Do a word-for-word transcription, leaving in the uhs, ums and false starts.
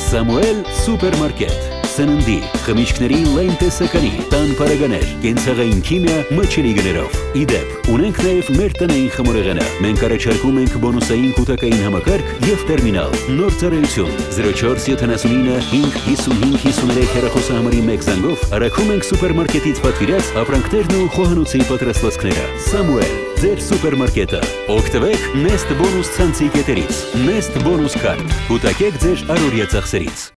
Սամուել սուպերմարկետ։ Սննդի, խմիչքների լայն տեսականի, տան պարագաներ, կենցաղային քիմիա մրջելի գներով։ Իդեպ, ունենք նաև մեր տնային խմորեղենը։ Մենք առաջարկում ենք բոնուսային կൂട്ടակային համակարգ և տերմինալ։ Նոր ծառայություն զրո չորս յոթանասունինը հինգ հիսունհինգ հիսուներեք հեռախոսահամարի մեկ զանգով առաքում ենք սուպերմարկետից պատվիրած ապրանքներն ու խոհանոցի պատրաստվածքները։ Սամուել, ձեր սուպերմարկետը։ Օգտվեք Nest Bonus ցանցի կետերից։ Nest Bonus Card։ Կուտակեք ձեր առօրյա ծախսերից։